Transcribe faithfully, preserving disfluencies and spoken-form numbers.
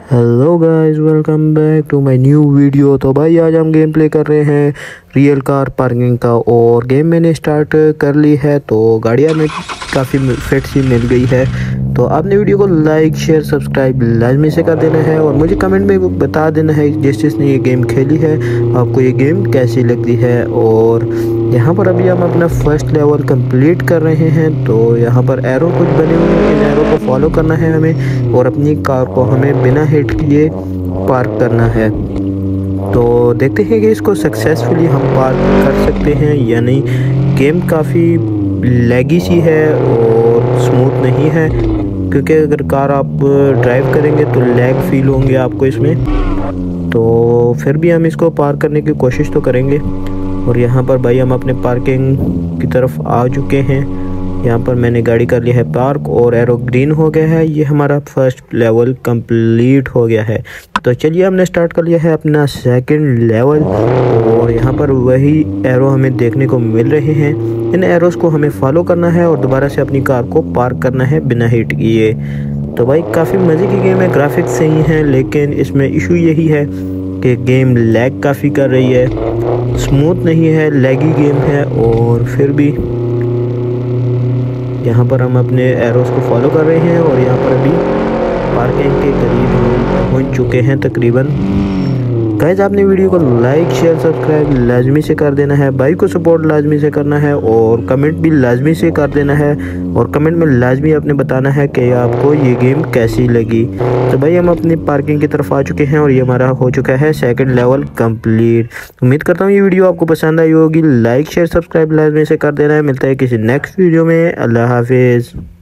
Hello guys, welcome back to my new video. तो भाई आज हम गेम प्ले कर रहे हैं रियल कार पार्किंग का और गेम मैंने स्टार्ट कर ली है। तो गाड़ियाँ में काफ़ी फिट सी मिल गई है। तो आपने वीडियो को लाइक शेयर सब्सक्राइब लाजमी से कर देना है और मुझे कमेंट में बता देना है जिस जिसने ये गेम खेली है आपको ये गेम कैसी लगती है। और यहाँ पर अभी हम अपना फर्स्ट लेवल कंप्लीट कर रहे हैं। तो यहाँ पर एरो कुछ बने हुए हैं, इन एरो को फॉलो करना है हमें और अपनी कार को हमें बिना हिट किए पार्क करना है। तो देखते हैं कि इसको सक्सेसफुली हम पार्क कर सकते हैं या नहीं। गेम काफ़ी लैगी सी है और स्मूथ नहीं है, क्योंकि अगर कार आप ड्राइव करेंगे तो लैग फील होंगे आपको इसमें। तो फिर भी हम इसको पार्क करने की कोशिश तो करेंगे। और यहाँ पर भाई हम अपने पार्किंग की तरफ आ चुके हैं। यहाँ पर मैंने गाड़ी कर ली है पार्क और एरो ग्रीन हो गया है। ये हमारा फर्स्ट लेवल कंप्लीट हो गया है। तो चलिए हमने स्टार्ट कर लिया है अपना सेकंड लेवल और यहाँ पर वही एरो हमें देखने को मिल रहे हैं। इन एरोस को हमें फॉलो करना है और दोबारा से अपनी कार को पार्क करना है बिना हिट किए। तो भाई काफ़ी मज़े की गेम है, ग्राफिक्स सही हैं, लेकिन इसमें इशू यही है कि गेम लैग काफ़ी कर रही है, स्मूथ नहीं है, लैगी गेम है। और फिर भी यहाँ पर हम अपने एरोस को फॉलो कर रहे हैं और यहाँ पर अभी पार्किंग के करीब हम पहुँच चुके हैं तकरीबन। गाइस आपने वीडियो को लाइक शेयर सब्सक्राइब लाजमी से कर देना है, भाई को सपोर्ट लाजमी से करना है और कमेंट भी लाजमी से कर देना है। और कमेंट में लाजमी आपने बताना है कि आपको ये गेम कैसी लगी। तो भाई हम अपनी पार्किंग की तरफ आ चुके हैं और ये हमारा हो चुका है सेकंड लेवल कंप्लीट। उम्मीद करता हूँ ये वीडियो आपको पसंद आई होगी। लाइक शेयर सब्सक्राइब लाजमी से कर देना है। मिलता है किसी नेक्स्ट वीडियो में। अल्लाह हाफिज़।